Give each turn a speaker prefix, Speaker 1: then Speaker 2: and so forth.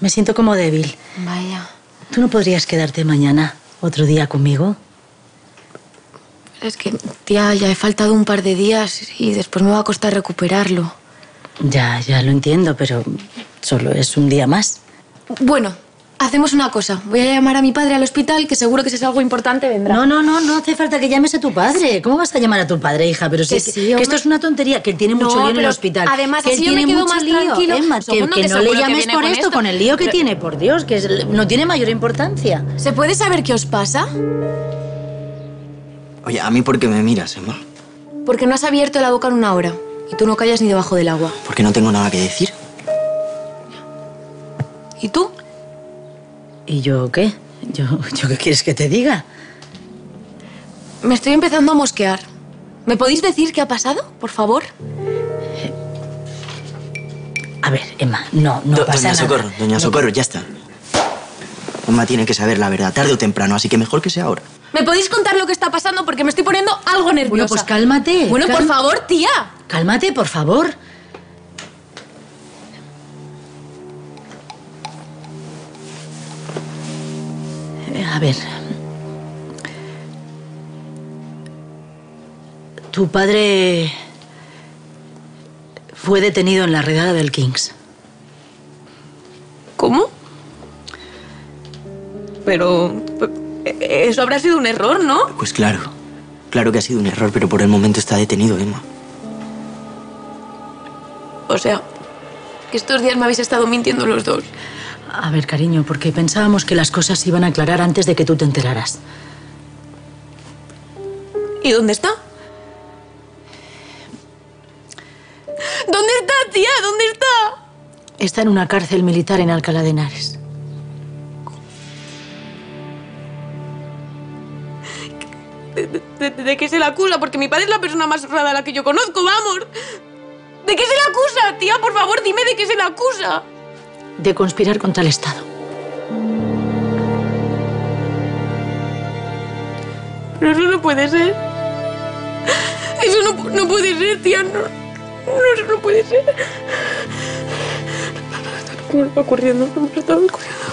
Speaker 1: Me siento como débil.
Speaker 2: Vaya.
Speaker 1: ¿Tú no podrías quedarte mañana, otro día conmigo?
Speaker 2: Es que, tía, ya he faltado un par de días y después me va a costar recuperarlo.
Speaker 1: Ya lo entiendo, pero solo es un día más.
Speaker 2: Bueno, hacemos una cosa. Voy a llamar a mi padre al hospital, que seguro que si es algo importante vendrá.
Speaker 1: No hace falta que llames a tu padre. ¿Cómo vas a llamar a tu padre, hija? Pero sí, que esto es una tontería, que él tiene mucho lío en el hospital.
Speaker 2: Además,
Speaker 1: que
Speaker 2: así yo me quedo más tranquilo.
Speaker 1: Emma, que no le llames por esto, con el lío que tiene, por Dios, que no tiene mayor importancia.
Speaker 2: ¿Se puede saber qué os pasa?
Speaker 3: Oye, ¿a mí por qué me miras, Emma?
Speaker 2: Porque no has abierto la boca en una hora. Y tú no callas ni debajo del agua.
Speaker 3: Porque no tengo nada que decir.
Speaker 2: ¿Y tú?
Speaker 1: ¿Y yo qué? ¿Yo qué quieres que te diga?
Speaker 2: Me estoy empezando a mosquear. ¿Me podéis decir qué ha pasado, por favor?
Speaker 1: A ver, Emma, no pasa nada.
Speaker 3: Doña Socorro, ya está. Emma tiene que saber la verdad, tarde o temprano, así que mejor que sea ahora.
Speaker 2: ¿Me podéis contar lo que está pasando? Porque me estoy poniendo algo nerviosa.
Speaker 1: Bueno, pues cálmate.
Speaker 2: Bueno, por favor, tía.
Speaker 1: Cálmate, por favor. A ver. Tu padre fue detenido en la redada del Kings.
Speaker 2: ¿Cómo? Pero eso habrá sido un error, ¿no?
Speaker 3: Pues claro que ha sido un error, pero por el momento está detenido, Emma.
Speaker 2: O sea, que estos días me habéis estado mintiendo los dos.
Speaker 1: A ver, cariño, porque pensábamos que las cosas se iban a aclarar antes de que tú te enteraras.
Speaker 2: ¿Y dónde está? ¿Dónde está, tía? ¿Dónde está?
Speaker 1: Está en una cárcel militar en Alcalá de Henares.
Speaker 2: ¿De qué se le acusa? Porque mi padre es la persona más honrada a la que yo conozco, vamos. ¿De qué se le acusa, tía? Por favor, dime de qué se le acusa.
Speaker 1: De conspirar contra el Estado.
Speaker 2: Pero eso no puede ser. Eso no puede ser, tía. No, eso no puede ser. ¿Cómo está ocurriendo? ¿Cómo está ocurriendo?